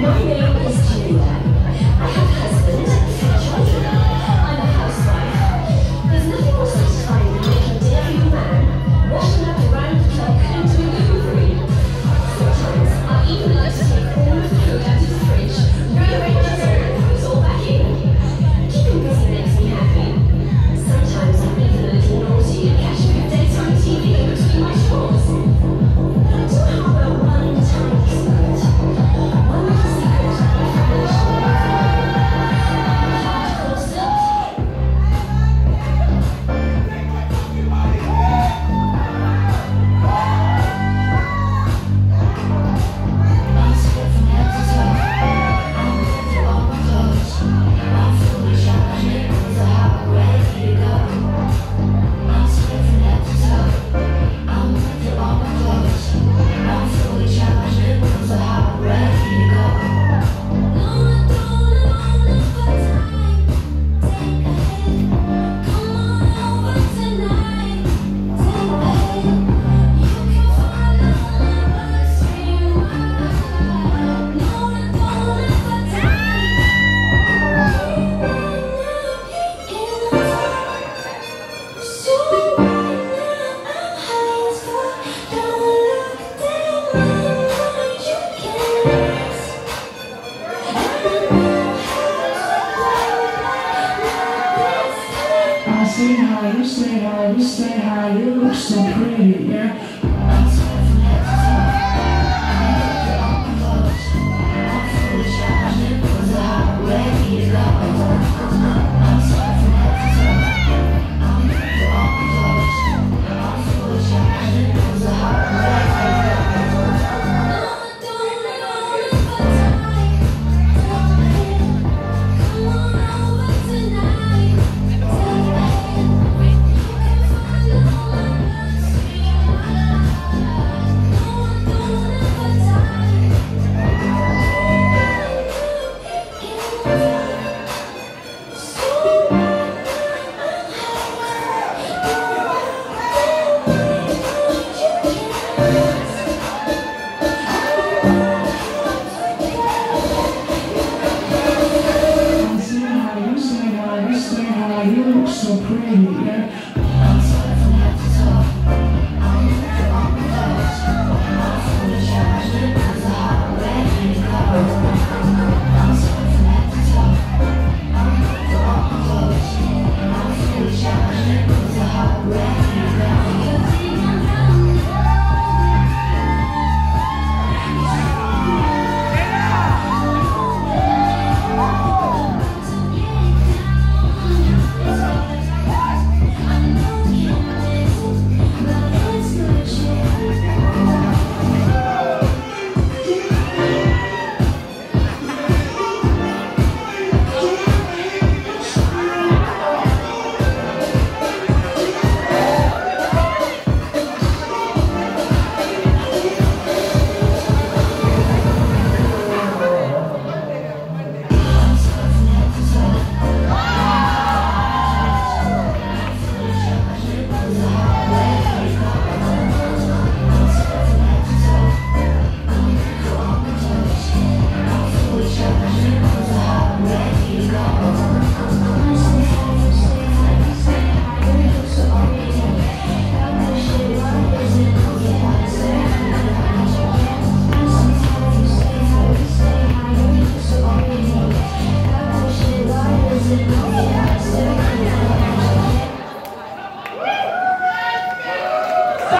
My name is Julia. I have a husband, 3 children. I'm a housewife. There's nothing more satisfying than making dinner for your man, washing up around the clock, and doing the hoovering. Sometimes I even like to take all of the food out of the fridge, rearrange it all, and put it all back in. Keeping busy makes me happy. Sometimes I'm even a little naughty and catch a bit of daytime TV in between my chores. So how about one tiny secret? One little secret of my relationship. Hardcore self. I'm scared from head to toe. I'm looking through all my clothes. I'm foolish, I'm a nickels, a hot ready to go. I'm scared from head to toe. I'm looking through all my clothes. I'm foolish, I'm a nickels, a hot ready to go. No, I don't wanna for time. Take a hit. Come on over tonight. Take a hit. You can follow my bloodstream. No, I don't wanna for time. So right now I'm high as fuck. Don't look down on you can I say hi, you say hi, we say hi, you look so pretty.